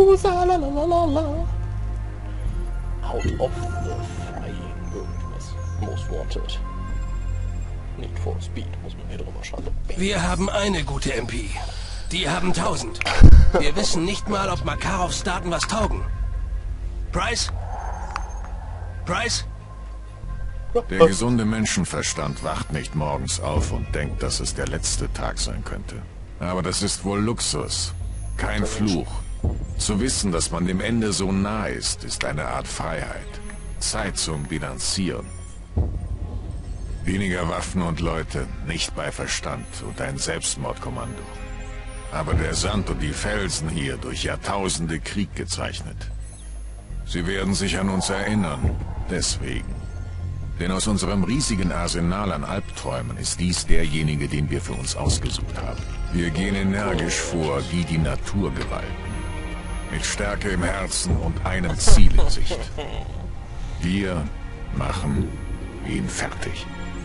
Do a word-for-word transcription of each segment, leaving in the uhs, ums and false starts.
Loser, la la la la la. Out of the Flying irgendwas. Most Wanted. Need for Speed, muss man hier drüber schreiben. Wir haben eine gute M P. Die haben tausend. Wir wissen nicht mal, ob Makarovs Daten was taugen. Price? Price? Der gesunde Menschenverstand wacht nicht morgens auf und denkt, dass es der letzte Tag sein könnte. Aber das ist wohl Luxus, kein Fluch. Zu wissen, dass man dem Ende so nah ist, ist eine Art Freiheit. Zeit zum Bilanzieren. Weniger Waffen und Leute, nicht bei Verstand und ein Selbstmordkommando. Aber der Sand und die Felsen hier durch Jahrtausende Krieg gezeichnet. Sie werden sich an uns erinnern, deswegen. Denn aus unserem riesigen Arsenal an Albträumen ist dies derjenige, den wir für uns ausgesucht haben. Wir gehen energisch vor wie die Naturgewalten. Mit Stärke im Herzen und einem Ziel in Sicht. Wir machen ihn fertig.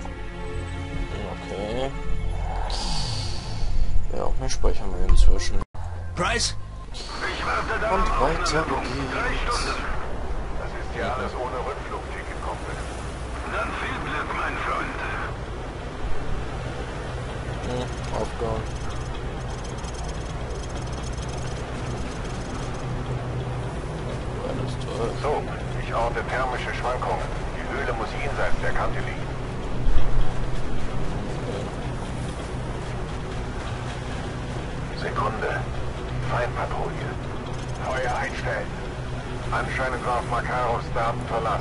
Okay. Ja, mehr speichern wir inzwischen. Price? Ich warte da Und weiter geht's. Drei geht's. Stunden. Das ist ja alles ohne Rückflugticket, Kumpel. Dann viel Glück, mein Freund. Hm, Aufgaben. Alles toll. So, ich orte thermische Schwankungen. Die Höhle muss jenseits der Kante liegen. Sekunde. Feindpatrouille. Feuer einstellen. Anscheinend war auf Makarovs Daten Verlass.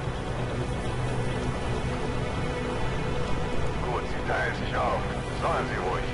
Gut, sie teilen sich auf. Sollen sie ruhig.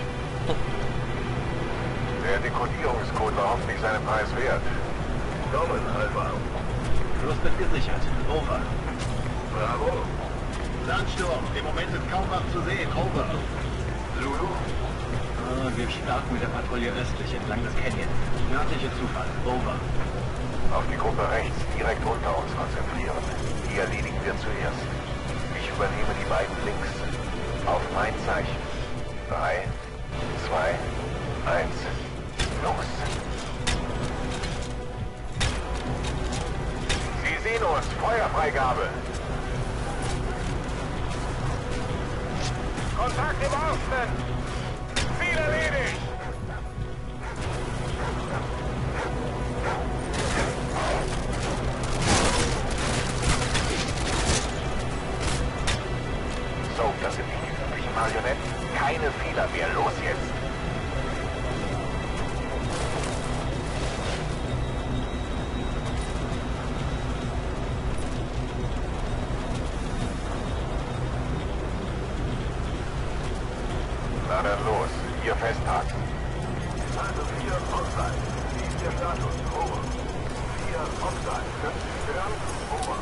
Der Dekodierungscode war hoffentlich seinen Preis wert. Daumen, Alpha. Fluss wird gesichert. Over. Bravo. Sandsturm. Im Moment ist kaum was zu sehen. Over. Zulu. Ah, wir starten mit der Patrouille östlich entlang des Canyon. Nördliche Zufall. Over. Auf die Gruppe rechts, direkt unter uns konzentrieren. Die erledigen wir zuerst. Ich übernehme die beiden links. Auf mein Zeichen. Drei, zwei, eins, los. Sie sehen uns. Feuerfreigabe. Kontakt im Osten. Ziel erledigt. So, das sind die üblichen Marionetten. Keine Fehler mehr. Los jetzt. Na dann los. Hier festhalten. Also vier Offside. Wie ist der Status? Over. vier Offside. Können Sie hören? Over.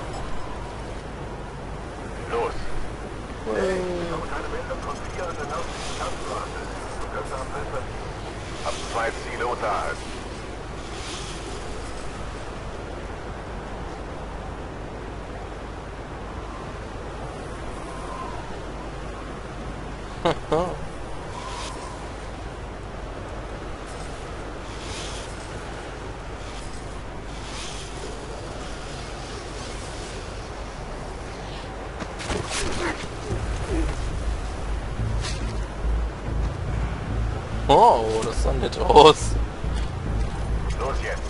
Los. Ich habe keine Meldung von vier an der Landstraße. Du kannst am besten. Hab zwei Ziele unterhalten. Oh, das sah nett aus. Los jetzt.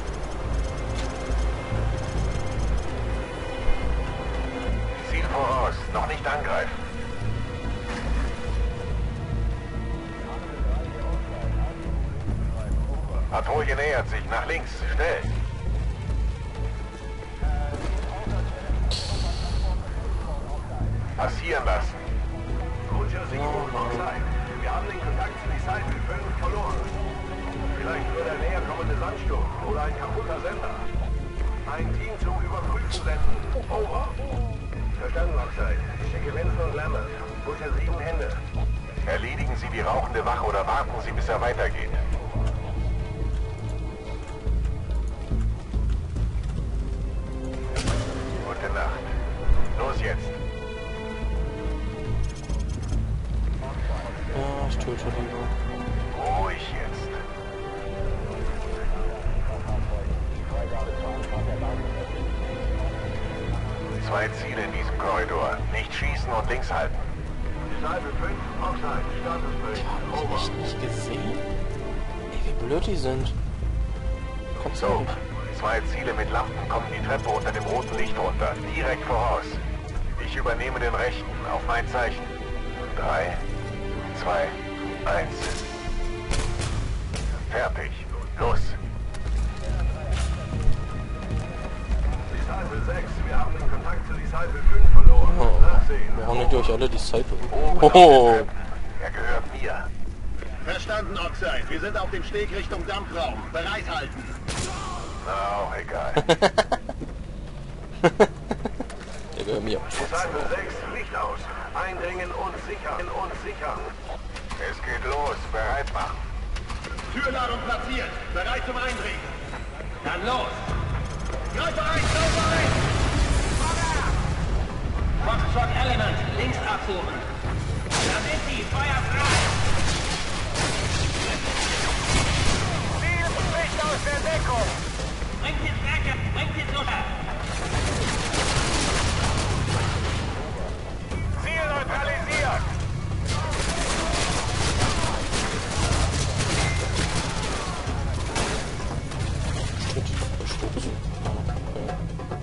Ziel voraus. Noch nicht angreifen. Patrouille nähert sich. Nach links. Schnell. Passieren lassen. Roger, Sicherung Offside. Wir haben den Kontakt zu Disciple völlig verloren. Vielleicht nur der näher kommende Sandsturm oder ein kaputter Sender. Ein Team zum Überprüfen senden. Over. Verstanden, Oxide. Schicke Winston und Lambert. Butcher sieben Hände. Erledigen Sie die rauchende Wache oder warten Sie, bis er weitergeht. Gute Nacht. Los jetzt. Ja, ich töte den nur. Ruhig jetzt. zwei Ziele in diesem Korridor. Nicht schießen und links halten. Disciple fünf, Oxide, Statusbericht. Hab ich echt nicht gesehen? Ey, wie blöd die sind. Kommst du So, zwei Ziele mit Lampen kommen die Treppe unter dem roten Licht runter. Direkt voraus. Ich übernehme den rechten. Auf mein Zeichen. Drei, zwei, eins. Fertig. Los. Disciple sechs, wir haben den Kontakt zu Disciple fünf verloren. Oh, Nachsehen. wir haben nicht durch alle Disciple. Oben auf Oh. den Treppen. Er gehört mir. Verstanden, Oxide. Wir sind auf dem Steg Richtung Dampfraum. Bereit halten. Na, auch egal. Der gehört mir. Disciple sechs, Licht aus. Eindringen und sichern und sichern. Es geht los. Bereit machen. Türladung platziert. Bereit zum Eindringen. Dann los. Greife ein, greife ein. Foxtrot Element, links abfuhren. Da sind sie, Feuer frei. Ziel spricht aus der Deckung. Bringt den Werke, bringt den runter. Ziel neutralisiert. Schritt verstoßen. Okay.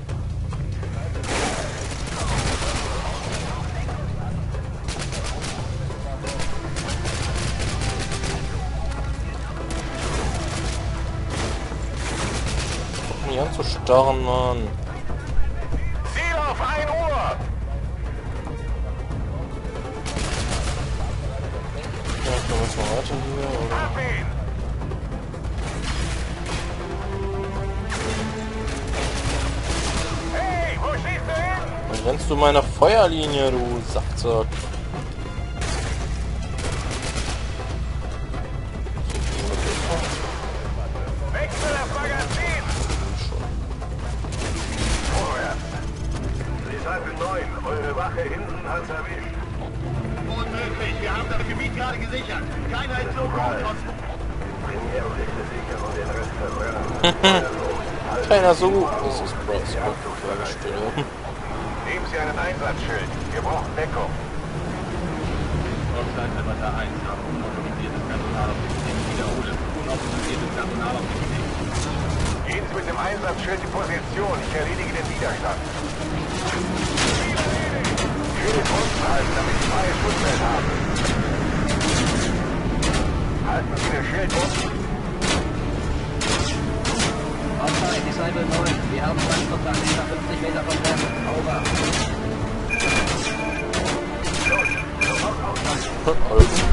Guck mich an zu starren, Mann. Ziel auf ein Uhr. Ja, ich glaube, jetzt mal weiter hier, oder? Ab ihn. Hey, wo schießt du hin? Dann rennst du meiner Feuerlinie, du Sackzack. Wechsel das Magazin. Vorwärts. Disciple neun, eure Wache hinten hat's erwischt. Unmöglich. Wir haben das Gebiet gerade gesichert. Keiner ist so gut. Primärrichte sichern und den Rest verbrennen. Keiner so gut. Das ist Bryce. Stille. Nehmen Sie einen Einsatzschild. Wir brauchen Deckung. Oxide Avatar eins, haben unautorisiertes Personal auf dem Steg. Wiederhole, unautorisiertes Personal auf dem Steg. Gehen Sie mit dem Einsatzschild in Position. Ich erledige den Widerstand. Schild unten halten, damit Sie freie Schussfeld haben. Halten Sie das Schild unten. Oxide, Disciple neun, wir haben Feindkontakt, ca. fünfzig Meter von Treppe. Over. Alles